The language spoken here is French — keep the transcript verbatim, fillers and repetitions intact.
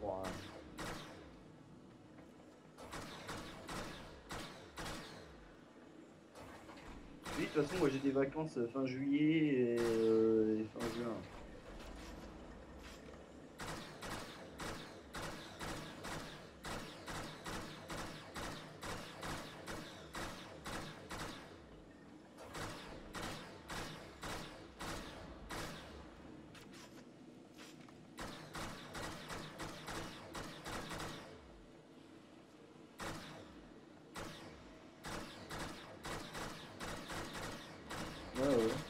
pour un... Oui, de toute façon, moi j'ai des vacances fin juillet et, euh, et fin juin. Ouais, ouais.